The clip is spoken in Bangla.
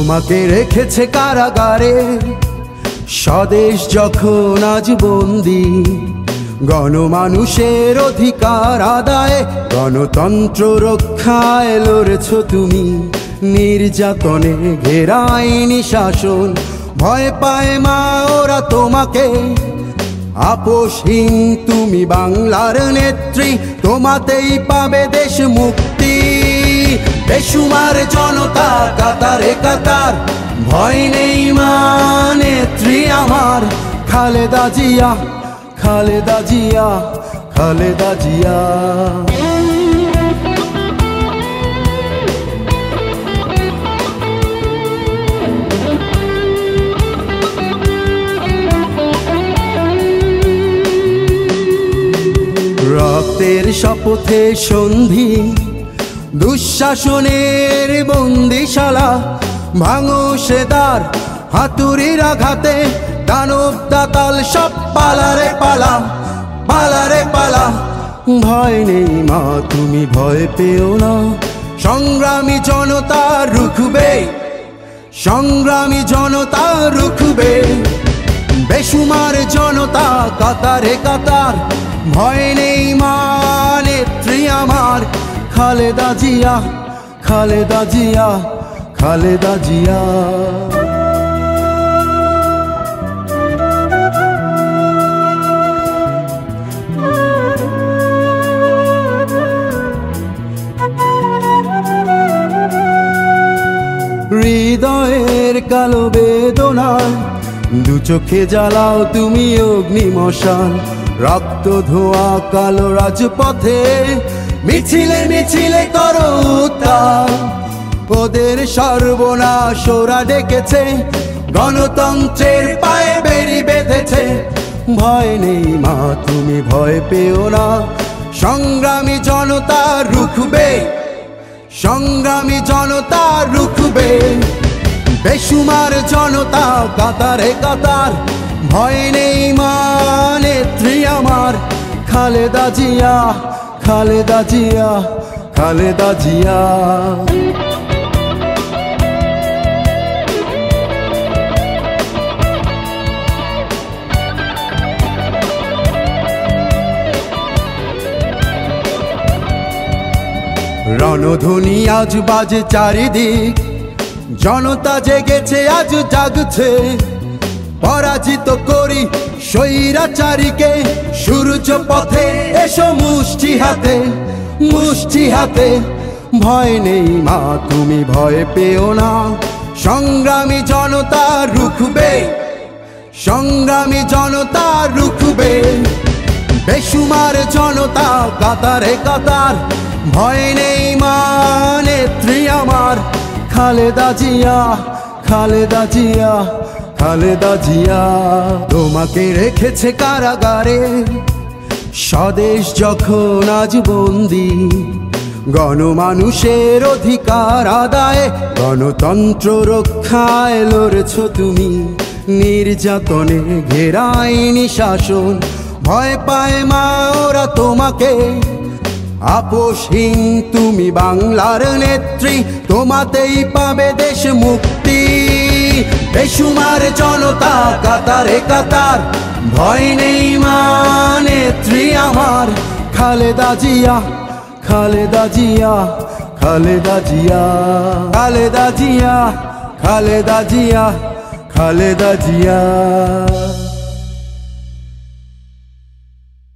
তোমাকে রেখেছে কারাগারে, স্বদেশ যখন আজ বন্দী। গণমানুষের অধিকার আদায়ে, গণতন্ত্র রক্ষায় লড়েছ তুমি। নির্যাতনে ঘেরা আইনি শাসন, ভয় পায় মা ওরা তোমাকে। আপোষহীন তুমি বাংলার নেত্রী, তোমাতেই পাবে দেশ মুক্তি। বেসুমার জনতা কাতারে কাতার, ভয় নেই মা নেত্রী আমার। খালেদা জিয়া, খালেদা জিয়া, খালেদা জিয়া। রক্তের শপথে সন্ধি, দুঃশাসনের বন্দিশালা। ভাঙো সে দ্বার হাতুড়ির আঘাতে, দানব দাতাল সব পালারে পালা, পালারে পালা। ভয় নেই মা তুমি ভয় পেও না, সংগ্রামী জনতা রুখবে, সংগ্রামী জনতা রুখবে। বেসুমার জনতা কাতারে কাতার, ভয় নেই মা নেত্রী আমার। খালেদা জিয়া, খালেদা জিয়া, খালেদা জিয়া। হৃদয়ের কালো বেদনায় দু চোখে জ্বালাও তুমি অগ্নিমশাল। রক্ত ধোয়া কালো রাজপথে, মিছিলে মিছিলে করো উত্তাল। ওদের সর্বনাশ ওরা ডেকেছে, গণতন্ত্রের পায়ে বেড়ি বেঁধেছে। ভয় নেই মা তুমি ভয় পেও না, সংগ্রামী জনতা রুখবে, সংগ্রামী জনতা রুখবে। বেসুমার জনতা কাতারে কাতার, ভয় নেই মা নেত্রী আমার। খালেদা জিয়া, খালেদা জিয়া, খালেদা জিয়া। রণধ্বনি আজ বাজে চারিদিক, জনতা জেগেছে আজ জাগছে। পরাজিত করি স্বৈরাচারীকে, সূর্য পথে এসো মুষ্টি হাতে, মুষ্টি হাতে। ভয় নেই মা তুমি ভয় পেও না, সংগ্রামী জনতা রুখবে, সংগ্রামী জনতা রুখবে। বেসুমার জনতা কাতারে কাতার, ভয় নেই মা নেত্রী আমার। খালেদা জিয়া, খালেদা জিয়া, খালেদা জিয়া। তোমাকে রেখেছে কারাগারে, স্বদেশ যখন আজ বন্দী। গণমানুষের অধিকার আদায়ে, গণতন্ত্র রক্ষায় লড়েছ তুমি। নির্যাতনে ঘেরা আইনি শাসন, ভয় পায় মা ওরা তোমাকে। আপোষহীন তুমি বাংলার নেত্রী, তোমাতেই পাবে দেশ মুক্তি। বেসুমার জনতা কাতারে কাতার, ভয় নেই মা নেত্রী আমার। খালেদা জিয়া, খালেদা জিয়া, খালেদা জিয়া, খালেদা জিয়া, খালেদা জিয়া, খালেদা জিয়া।